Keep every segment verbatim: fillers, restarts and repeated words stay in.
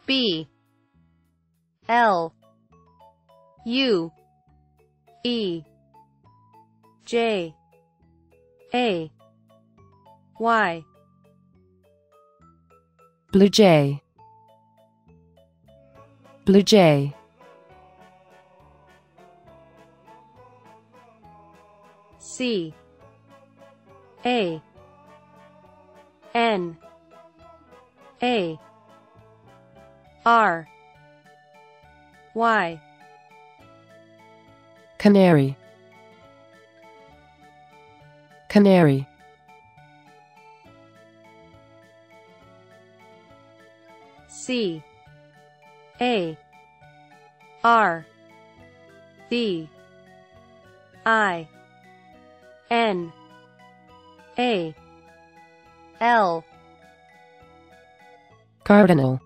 B L U E J A Y. Blue jay. Blue jay. C A N A R Y. Canary. Canary. C A R D I N A L. Cardinal.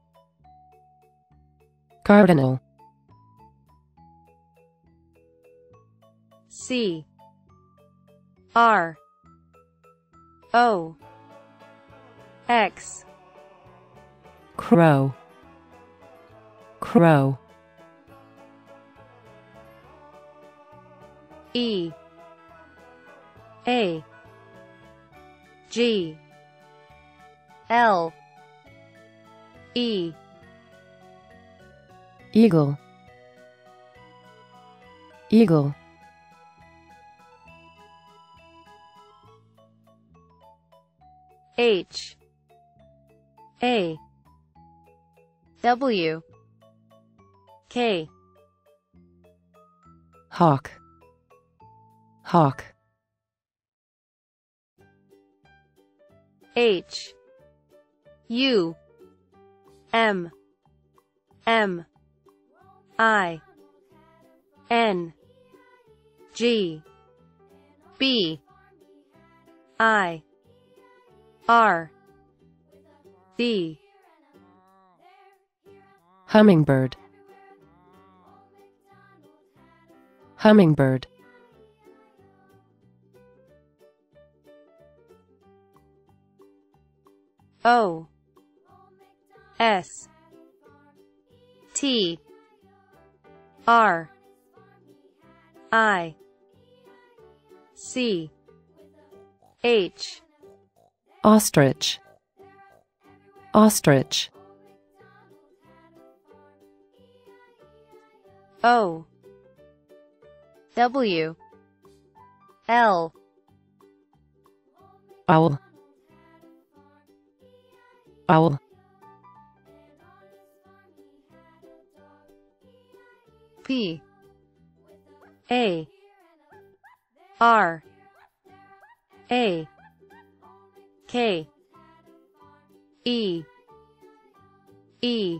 Cardinal. C R O X. Crow. Crow. E A G L E. Eagle. Eagle. H A W K. Hawk. Hawk. H U M M I N G B I R D. Hummingbird. Hummingbird. O S T R I C H. Ostrich. Ostrich. O W L. Owl. Owl. P A R A K E E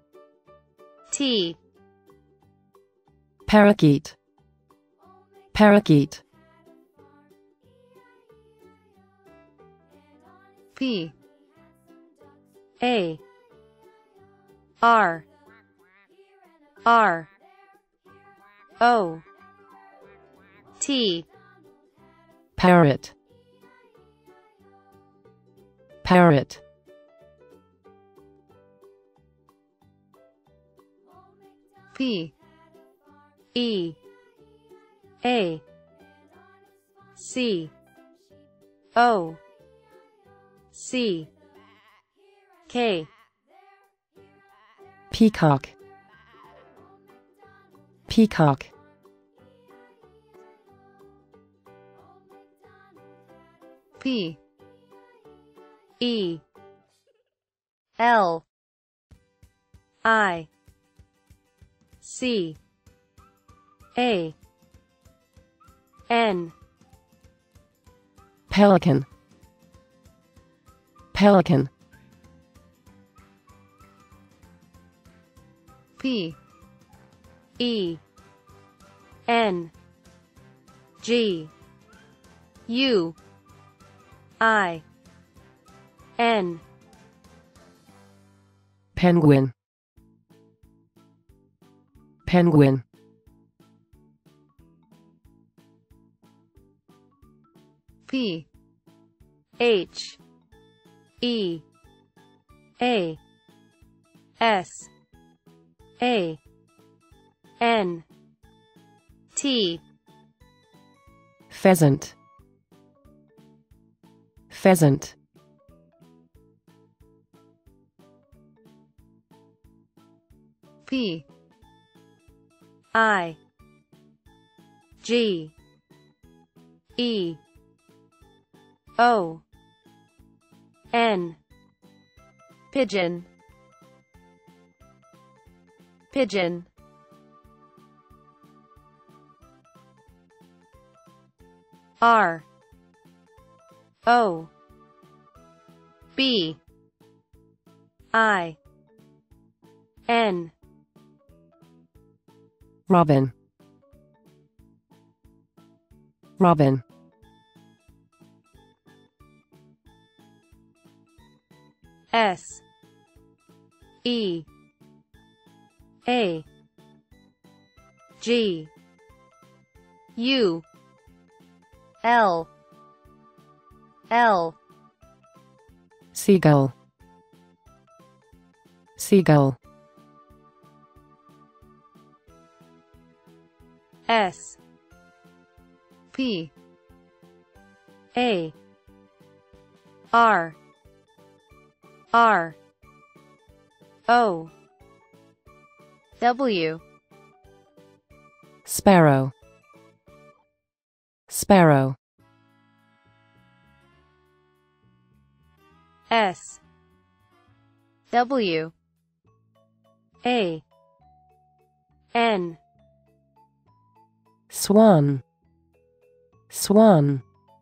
T. Parakeet. Parakeet. P A R R O T. Parrot. Parrot. P E A C O C K. Peacock. Peacock. P E L I C A N. Pelican. Pelican. P E N G U I N. Penguin. Penguin. P H E A S A N T. Pheasant. Pheasant. P I G E O N. Pigeon. Pigeon. R O B I N. Robin. Robin. S E A G U L L. Seagull. Seagull. S P A R R O W. Sparrow. Sparrow. S W A N. Swan. Swan.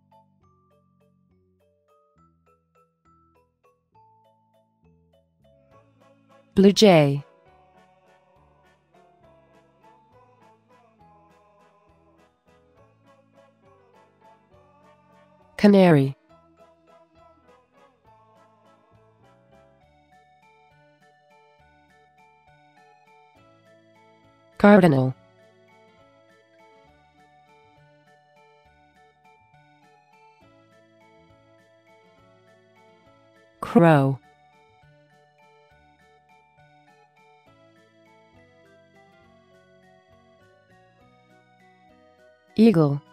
Blue jay. Canary. Cardinal. Crow. Eagle.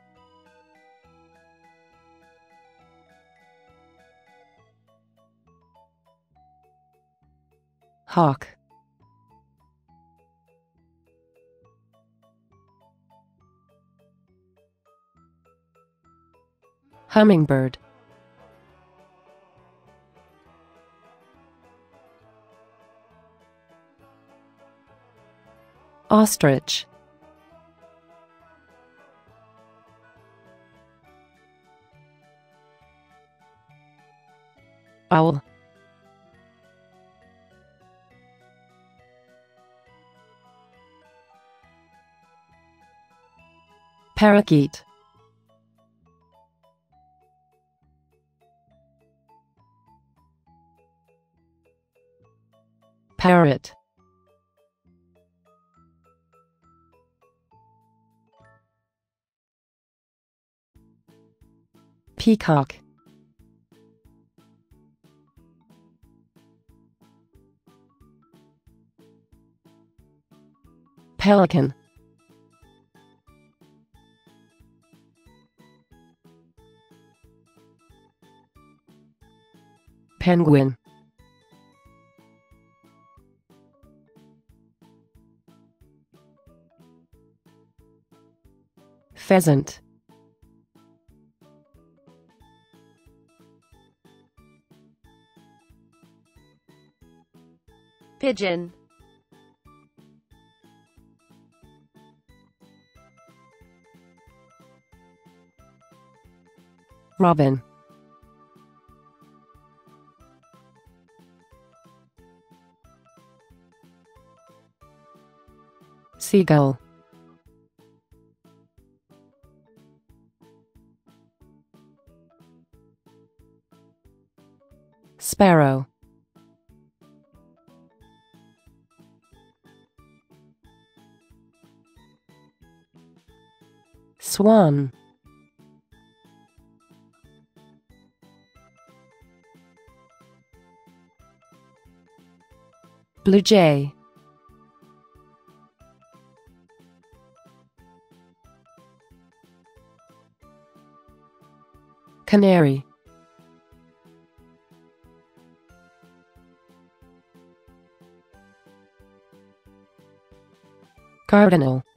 Hawk. Hummingbird. Ostrich. Owl. Parakeet. Parrot. Peacock. Pelican. Penguin. Pheasant. Pigeon. Robin. Seagull. Sparrow. Swan. Blue jay. Canary. Cardinal.